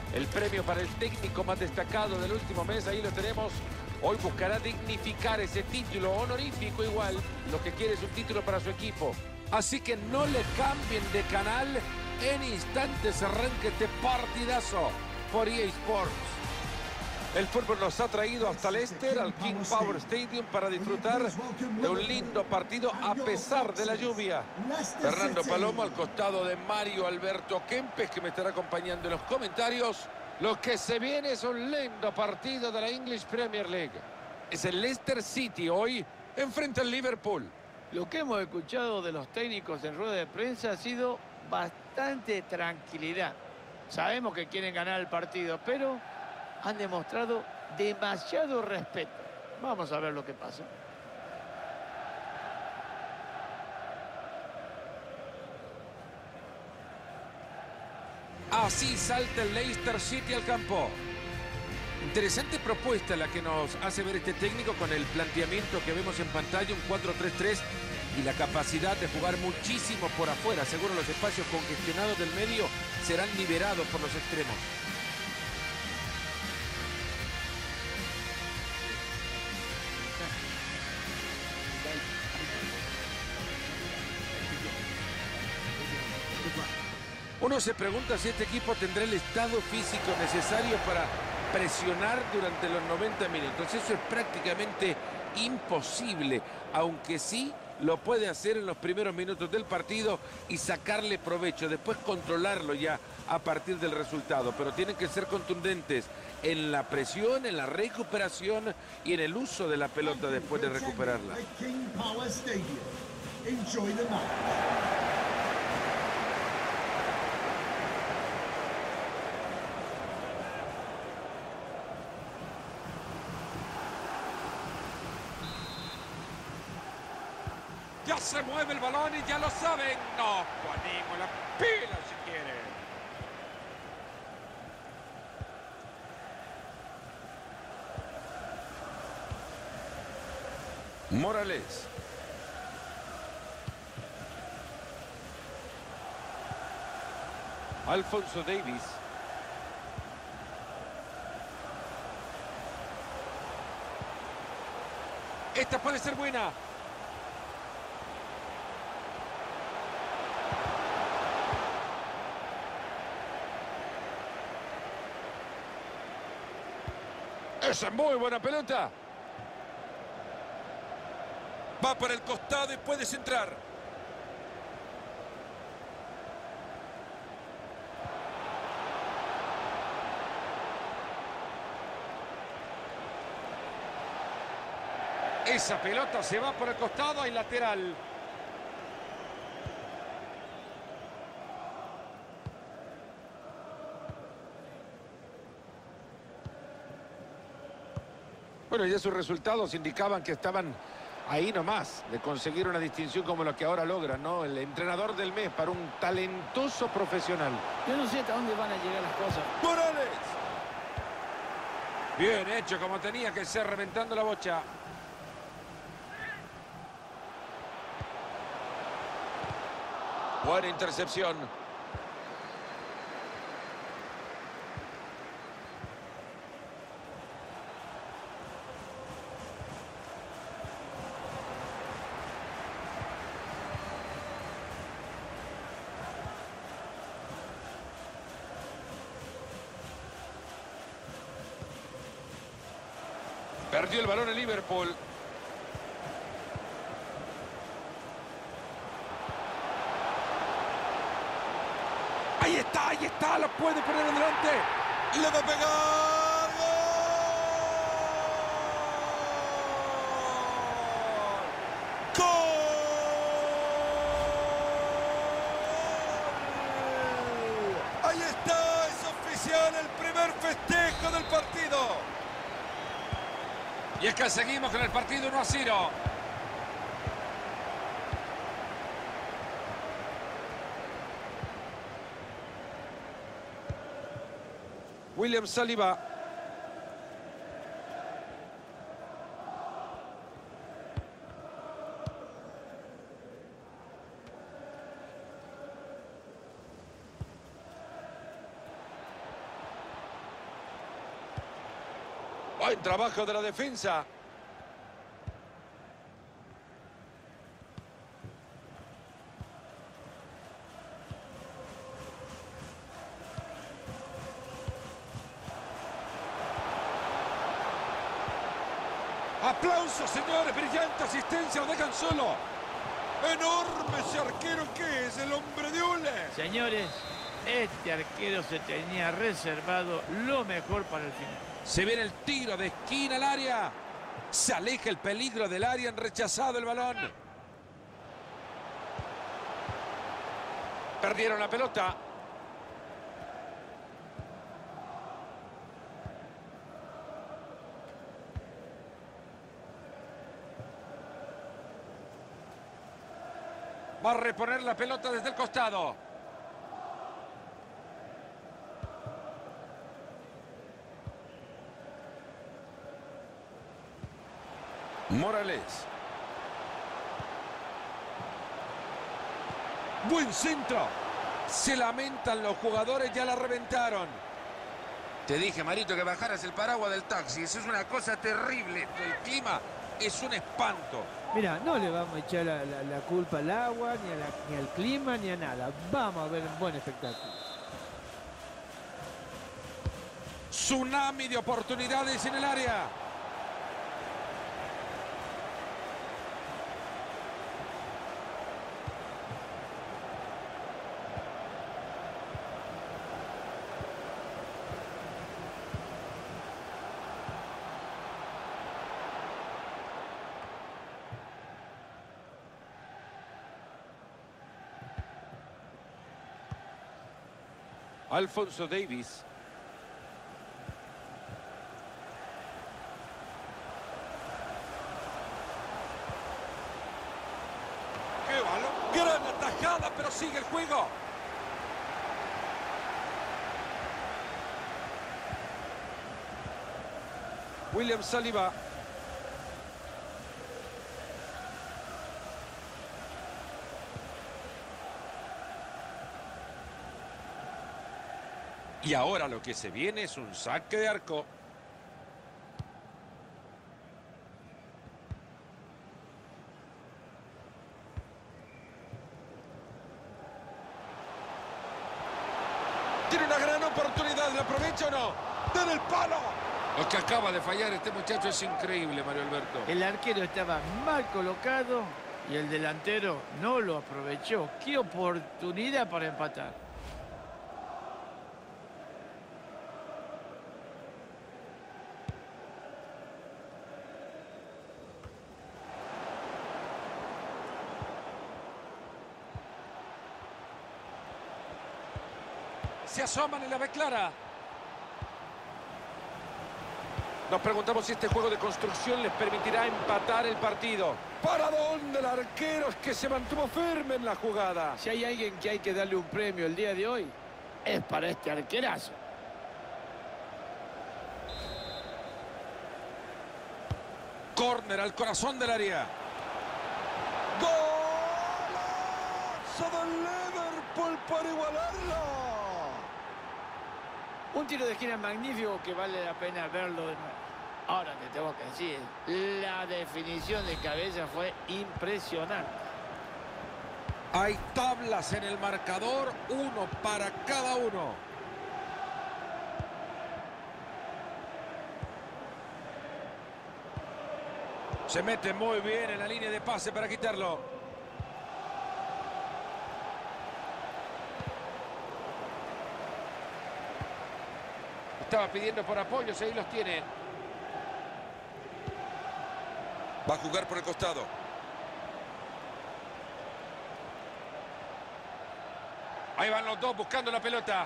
El premio para el técnico más destacado del último mes, ahí lo tenemos. Hoy buscará dignificar ese título honorífico igual. Lo que quiere es un título para su equipo. Así que no le cambien de canal. En instantes arranque este partidazo por EA Sports. El fútbol nos ha traído hasta Leicester, al King Power Stadium, para disfrutar de un lindo partido a pesar de la lluvia. Fernando Palomo al costado de Mario Alberto Kempes, que me estará acompañando en los comentarios. Lo que se viene es un lindo partido de la English Premier League. Es el Leicester City hoy enfrente al Liverpool. Lo que hemos escuchado de los técnicos en rueda de prensa ha sido bastante tranquilidad. Sabemos que quieren ganar el partido, pero han demostrado demasiado respeto. Vamos a ver lo que pasa. Así salta el Leicester City al campo. Interesante propuesta la que nos hace ver este técnico con el planteamiento que vemos en pantalla, un 4-3-3 y la capacidad de jugar muchísimo por afuera. Seguro los espacios congestionados del medio serán liberados por los extremos. Uno se pregunta si este equipo tendrá el estado físico necesario para presionar durante los 90 minutos. Eso es prácticamente imposible, aunque sí lo puede hacer en los primeros minutos del partido y sacarle provecho, después controlarlo ya a partir del resultado. Pero tienen que ser contundentes en la presión, en la recuperación y en el uso de la pelota después de recuperarla. Ya se mueve el balón y ya lo saben. No, Juanín, la pila si quiere. Morales. Alfonso Davies. Esta puede ser buena. Esa es muy buena pelota. Va por el costado y puede centrar. Esa pelota se va por el costado y lateral. Bueno, ya sus resultados indicaban que estaban ahí nomás de conseguir una distinción como la que ahora logran, ¿no? El entrenador del mes para un talentoso profesional. Yo no sé hasta dónde van a llegar las cosas. ¡Morales! Bien hecho, como tenía que ser, reventando la bocha. Buena intercepción. Perdió el balón el Liverpool. Ahí está, la puede poner adelante. Le va a pegar. ¡Gol! ¡Gol! Ahí está, es oficial el primer festejo del partido. Y es que seguimos con el partido 1-0. William Saliba. Buen trabajo de la defensa. ¡Aplausos, señores! ¡Brillante asistencia! ¡Lo dejan solo! ¡Enorme ese arquero que es! ¡El hombre de hule! Señores, este arquero se tenía reservado lo mejor para el final. Se viene el tiro de esquina al área. Se aleja el peligro del área. Han rechazado el balón. Perdieron la pelota. Va a reponer la pelota desde el costado. Morales. Buen centro. Se lamentan los jugadores, ya la reventaron. Te dije, Marito, que bajaras el paraguas del taxi. Eso es una cosa terrible. El clima es un espanto. Mira, no le vamos a echar la culpa al agua, ni al clima, ni a nada. Vamos a ver un buen espectáculo. Tsunami de oportunidades en el área. Alfonso Davies. ¡Qué balón! ¡Gran atajada! Pero sigue el juego. William Saliba. Y ahora lo que se viene es un saque de arco. Tiene una gran oportunidad, ¿la aprovecha o no? ¡Den el palo! Lo que acaba de fallar este muchacho es increíble, Mario Alberto. El arquero estaba mal colocado y el delantero no lo aprovechó. ¡Qué oportunidad para empatar! Se asoman y la ve clara. Nos preguntamos si este juego de construcción les permitirá empatar el partido. ¿Para dónde el arquero es que se mantuvo firme en la jugada? Si hay alguien que hay que darle un premio el día de hoy, es para este arquerazo. Córner al corazón del área. ¡Golazo del Liverpool para igualarlo! Un tiro de esquina magnífico que vale la pena verlo de nuevo. Ahora te tengo que decir, la definición de cabeza fue impresionante. Hay tablas en el marcador, uno para cada uno. Se mete muy bien en la línea de pase para quitarlo. Estaba pidiendo por apoyos, ahí los tiene. Va a jugar por el costado. Ahí van los dos buscando la pelota.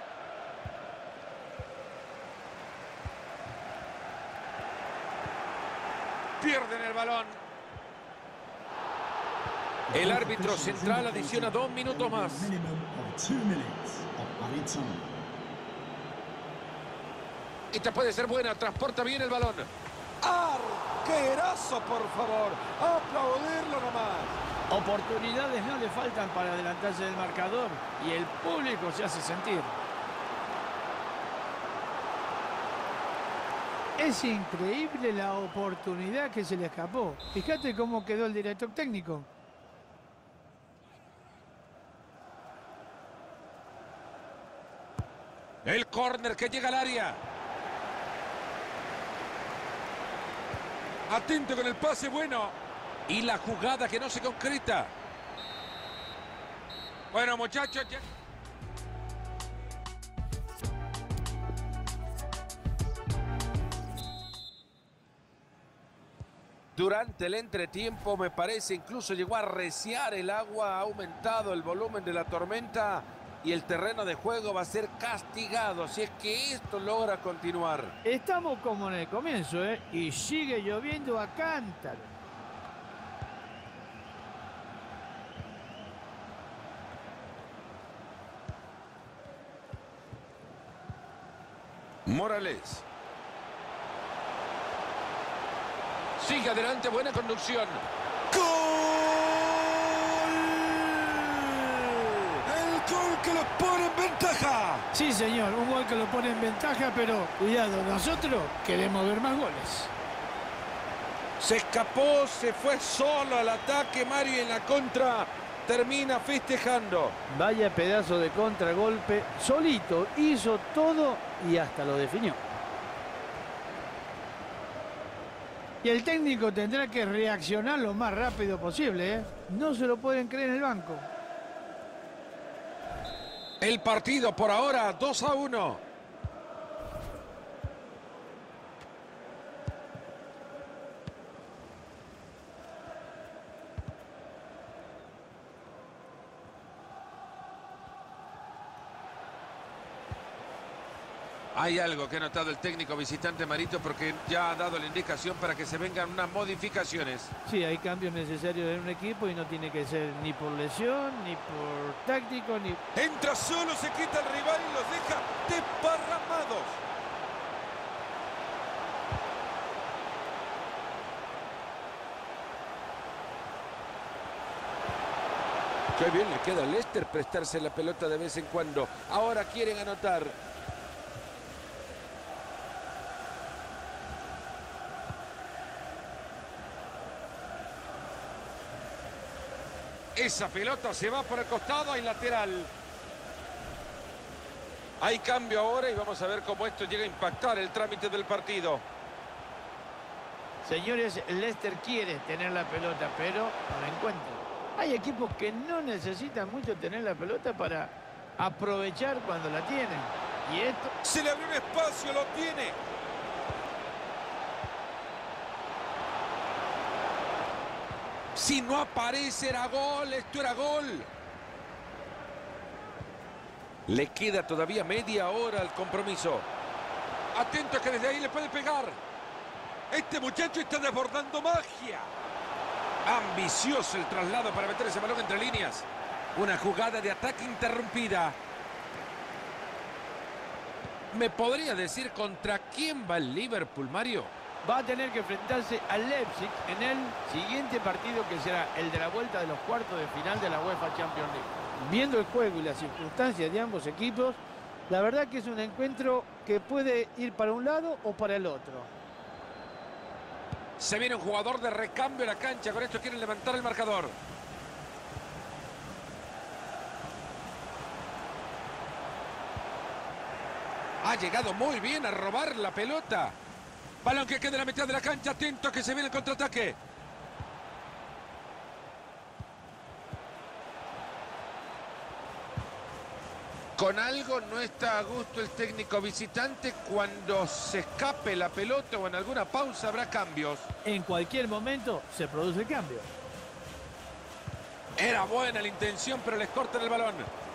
Pierden el balón. El árbitro central adiciona 2 minutos más. Esta puede ser buena, transporta bien el balón. ¡Arquerazo, por favor! ¡Aplaudirlo nomás! Oportunidades no le faltan para adelantarse del marcador y el público se hace sentir. Es increíble la oportunidad que se le escapó. Fíjate cómo quedó el director técnico. El córner que llega al área. Atento con el pase bueno. Y la jugada que no se concreta. Bueno, muchachos, ya... Durante el entretiempo, me parece, incluso llegó a arreciar el agua, ha aumentado el volumen de la tormenta y el terreno de juego va a ser castigado si es que esto logra continuar. Estamos como en el comienzo, ¿eh? Y sigue lloviendo a cántaro. Morales. Sigue adelante, buena conducción. ¡Gol! El gol que los pone en ventaja. Sí, señor, un gol que lo pone en ventaja, pero cuidado, nosotros queremos ver más goles. Se escapó, se fue solo al ataque, Mario, y en la contra termina festejando. Vaya pedazo de contragolpe, solito, hizo todo y hasta lo definió. Y el técnico tendrá que reaccionar lo más rápido posible, ¿eh? No se lo pueden creer en el banco. El partido por ahora 2-1. Hay algo que ha notado el técnico visitante, Marito, porque ya ha dado la indicación para que se vengan unas modificaciones. Sí, hay cambios necesarios en un equipo y no tiene que ser ni por lesión, ni por táctico, ni... Entra solo, se quita el rival y los deja desparramados. Qué bien le queda a Leicester prestarse la pelota de vez en cuando. Ahora quieren anotar. Esa pelota se va por el costado, hay lateral. Hay cambio ahora y vamos a ver cómo esto llega a impactar el trámite del partido. Señores, Leicester quiere tener la pelota, pero no la encuentra. Hay equipos que no necesitan mucho tener la pelota para aprovechar cuando la tienen. Y esto... Se le abrió un espacio, lo tiene. Si no aparece, era gol. Esto era gol. Le queda todavía media hora al compromiso. Atento que desde ahí le puede pegar. Este muchacho está desbordando magia. Ambicioso el traslado para meter ese balón entre líneas. Una jugada de ataque interrumpida. ¿Me podría decir contra quién va el Liverpool, Mario? Va a tener que enfrentarse al Leipzig en el siguiente partido, que será el de la vuelta de los cuartos de final de la UEFA Champions League. Viendo el juego y las circunstancias de ambos equipos, la verdad que es un encuentro que puede ir para un lado o para el otro. Se viene un jugador de recambio a la cancha. Con esto quieren levantar el marcador. Ha llegado muy bien a robar la pelota. Balón que queda en la mitad de la cancha. Atento que se viene el contraataque. Con algo no está a gusto el técnico visitante. Cuando se escape la pelota o en alguna pausa habrá cambios. En cualquier momento se produce el cambio. Era buena la intención, pero les cortan el balón.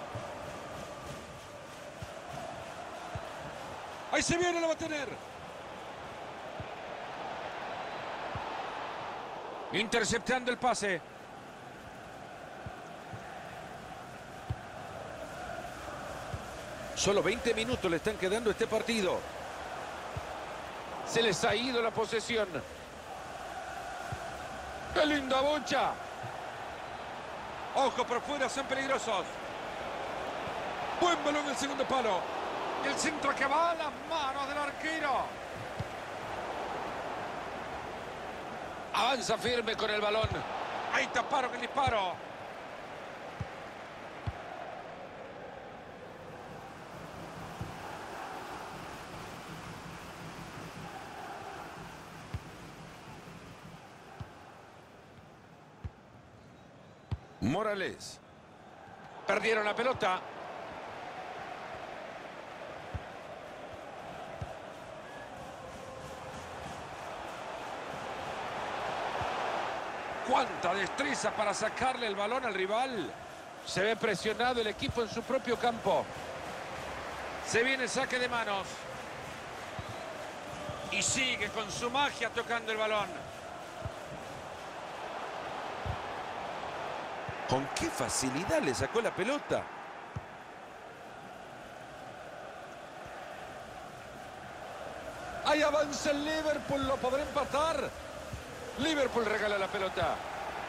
Ahí se viene, lo va a tener. Interceptando el pase. Solo 20 minutos le están quedando a este partido. Se les ha ido la posesión. ¡Qué linda bocha! Ojo, por fuera, son peligrosos. Buen balón el segundo palo. Y el centro que va a las manos del arquero. Avanza firme con el balón. Ahí taparon el disparo. Morales. Perdieron la pelota. Cuánta destreza para sacarle el balón al rival. Se ve presionado el equipo en su propio campo. Se viene el saque de manos. Y sigue con su magia tocando el balón. ¿Con qué facilidad le sacó la pelota? Ahí avanza el Liverpool, lo podrá empatar. Liverpool regala la pelota.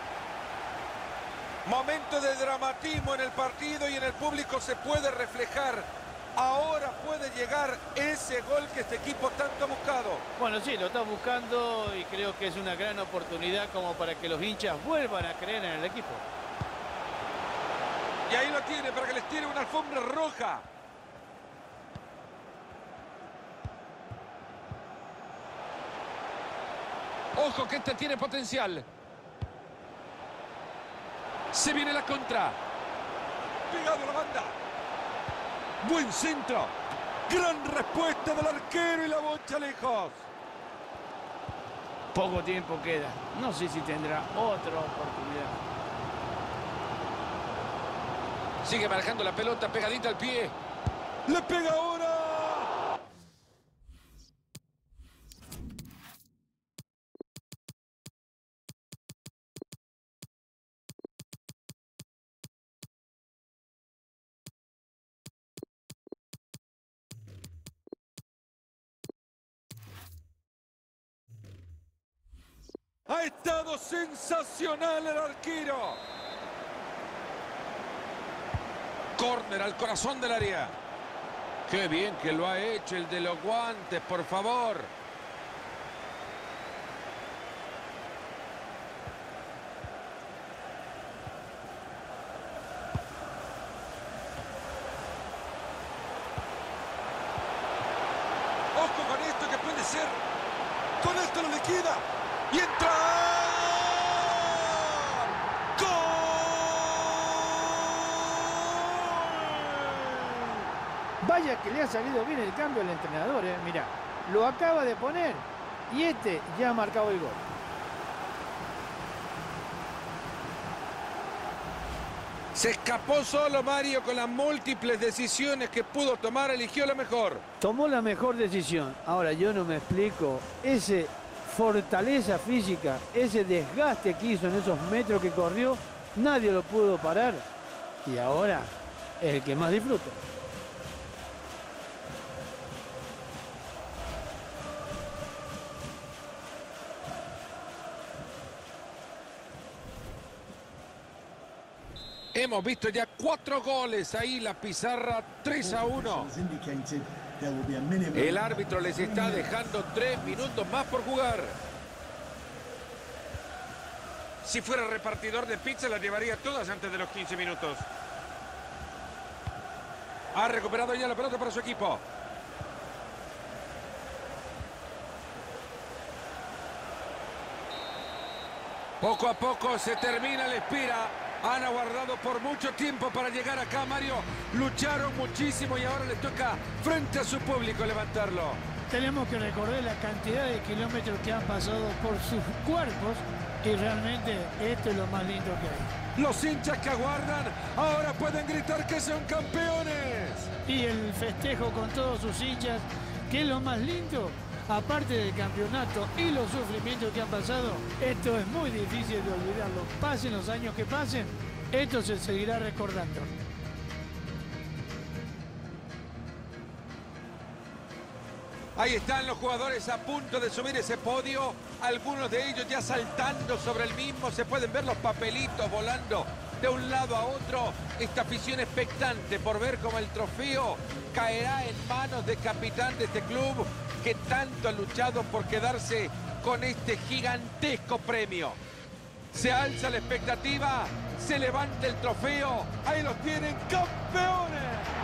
Momento de dramatismo en el partido y en el público se puede reflejar. Ahora puede llegar ese gol que este equipo tanto ha buscado. Bueno, sí, lo está buscando y creo que es una gran oportunidad como para que los hinchas vuelvan a creer en el equipo. Y ahí lo tiene para que les tire una alfombra roja. Ojo que este tiene potencial. Se viene la contra. Pegado a la banda. Buen centro. Gran respuesta del arquero y la bocha lejos. Poco tiempo queda. No sé si tendrá otra oportunidad. Sigue marcando la pelota pegadita al pie. ¡Le pega ahora! Ha estado sensacional el arquero. Córner al corazón del área. Qué bien que lo ha hecho el de los guantes, por favor. Ojo con esto que puede ser. Con esto lo liquida. Y entra. ¡Gol! Vaya que le ha salido bien el cambio al entrenador, mirá. Lo acaba de poner y este ya ha marcado el gol. Se escapó solo Mario con las múltiples decisiones que pudo tomar, eligió la mejor. Tomó la mejor decisión. Ahora yo no me explico. Ese fortaleza física, ese desgaste que hizo en esos metros que corrió, nadie lo pudo parar. Y ahora es el que más disfruta. Hemos visto ya 4 goles, ahí la pizarra 3-1. El árbitro les está dejando 3 minutos más por jugar. Si fuera repartidor de pizza las llevaría todas antes de los 15 minutos. Ha recuperado ya la pelota para su equipo. Poco a poco se termina la espera. Han aguardado por mucho tiempo para llegar acá, Mario. Lucharon muchísimo y ahora les toca frente a su público levantarlo. Tenemos que recordar la cantidad de kilómetros que han pasado por sus cuerpos y realmente esto es lo más lindo que hay. Los hinchas que aguardan ahora pueden gritar que son campeones. Y el festejo con todos sus hinchas, que es lo más lindo, aparte del campeonato y los sufrimientos que han pasado, esto es muy difícil de olvidarlo. Pasen los años que pasen, esto se seguirá recordando. Ahí están los jugadores a punto de subir ese podio. Algunos de ellos ya saltando sobre el mismo. Se pueden ver los papelitos volando de un lado a otro. Esta afición expectante por ver cómo el trofeo caerá en manos del capitán de este club que tanto ha luchado por quedarse con este gigantesco premio. Se alza la expectativa, se levanta el trofeo. Ahí los tienen, campeones.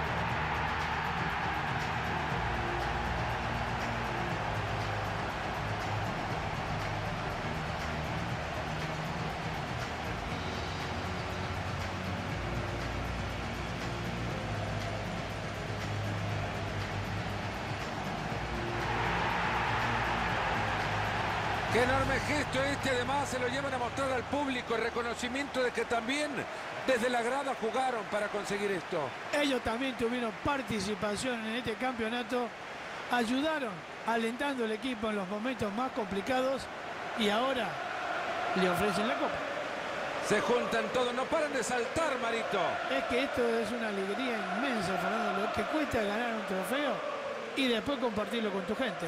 Qué enorme gesto este, además se lo llevan a mostrar al público, el reconocimiento de que también desde la grada jugaron para conseguir esto. Ellos también tuvieron participación en este campeonato, ayudaron alentando al equipo en los momentos más complicados y ahora le ofrecen la copa. Se juntan todos, no paran de saltar, Marito. Es que esto es una alegría inmensa, Fernando, lo que cuesta ganar un trofeo y después compartirlo con tu gente.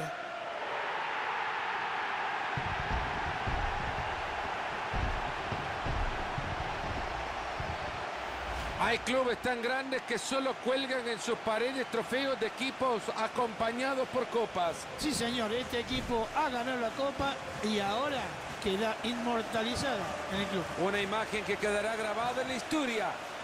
Hay clubes tan grandes que solo cuelgan en sus paredes trofeos de equipos acompañados por copas. Sí, señor, este equipo ha ganado la copa y ahora queda inmortalizada en el club. Una imagen que quedará grabada en la historia